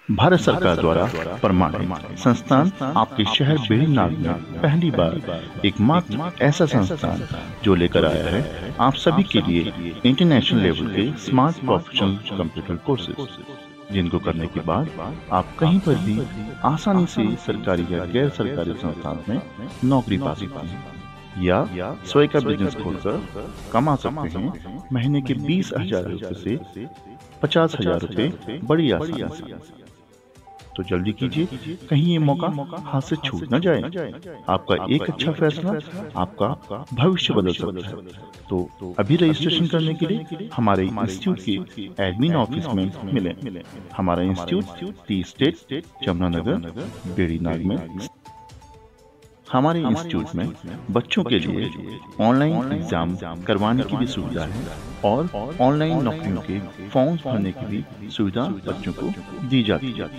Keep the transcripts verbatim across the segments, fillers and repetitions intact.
भारत सरकार द्वारा प्रमाणित संस्थान आपके शहर बेड़ीनाग में पहली बार एकमात्र ऐसा संस्थान जो लेकर आया है आप सभी के लिए इंटरनेशनल लेवल के स्मार्ट प्रोफेशनल कंप्यूटर कोर्सेज, जिनको करने के बाद आप कहीं पर भी आसानी से सरकारी या गैर सरकारी संस्थान में नौकरी पा सकते हैं या स्वयं का बिजनेस खोलकर कमा सकते हैं महीने के बीस हजार रुपए से पचास हजार रुपए बड़ी आसानी से। तो जल्दी कीजिए, कहीं ये मौका हाथ से छूट न जाए। आपका एक अच्छा फैसला आपका भविष्य बदल सकता है। तो अभी रजिस्ट्रेशन करने के लिए हमारे इंस्टीट्यूट के एडमिन ऑफिस में मिलें। हमारा institute tea estate Jamunanagar Berinag में। हमारे इंस्टीट्यूट में बच्चों के लिए ऑनलाइन एग्जाम करवाने की भी सुविधा है और ऑनलाइन नौकरियों के फॉर्म भरने की भी सुविधा बच्चों को दी जाती है।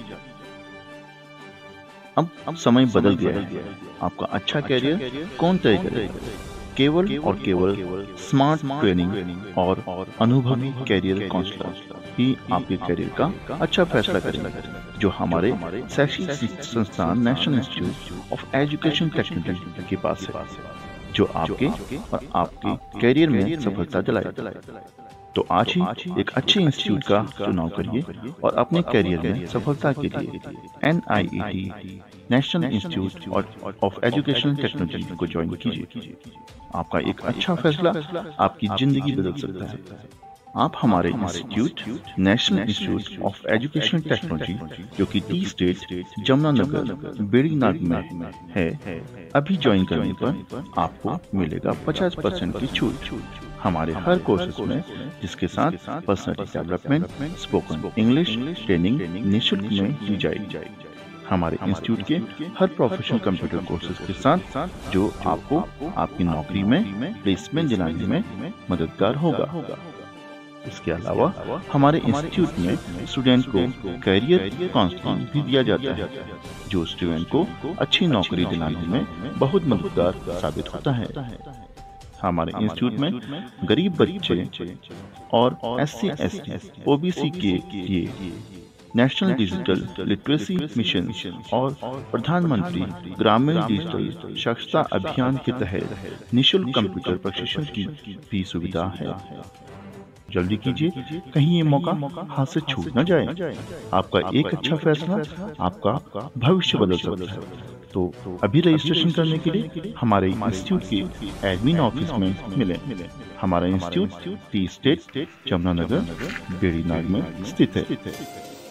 अब अब समय बदल गया है। आपका अच्छा कैरियर कौन तय करेगा? केवल और केवल स्मार्ट ट्रेनिंग और अनुभवी कैरियर काउंसलर ही आपके कैरियर का अच्छा फैसला करेंगे, जो हमारे शैक्षिक संस्थान national institute of education technology के पास है, जो आपके और आपके कैरियर में सफलता दिलाएगा। तो आज ही एक अच्छे इंस्टीट्यूट का चुनाव करिए और अपने कैरियर में सफलता के लिए N I E T national institute of education technology को ज्वाइन कीजिए। आपका एक अच्छा फैसला आपकी जिंदगी बदल सकता है। आप हमारे institute national institute of education technology, जो कि टी स्टेट जमुनानगर बेड़ीनाग में है, अभी ज्वाइन करने पर आपको मिलेगा पचास परसेंट की छूट हमारे हर कोर्सेज में, जिसके साथ personality development, spoken English training निःशुल्क में दी जाएगी। हमारे इंस्टीट्यूट के हर प्रोफेशनल कंप्यूटर कोर्सेज के साथ, जो आपको आपकी नौकरी में प्लेसमेंट दिलाने में मददगार होगा। इसके अलावा हमारे इंस्टीट्यूट में स्टूडेंट को कैरियर काउंसलिंग भी दिया जाता है, जो स्टूडेंट को अच्छी नौकरी दिलाने में बहुत मददगार साबित होता है। हमारे इंस्टीट्यूट में गरीब बच्चे और S C S T O B C के लिए नेशनल डिजिटल लिटरेसी मिशन और प्रधानमंत्री ग्रामीण डिजिटल साक्षरता अभियान के तहत निःशुल्क कंप्यूटर प्रशिक्षण की भी सुविधा है। जल्दी कीजिए, कहीं ये मौका हाथ से छूट न जाए। आपका एक अच्छा फैसला आपका भविष्य बदल सकता है। तो अभी रजिस्ट्रेशन करने के लिए हमारे इंस्टीट्यूट के एडमिन ऑफिस में मिलें। हमारा institute tea estate Jamunanagar Berinag में स्थित है।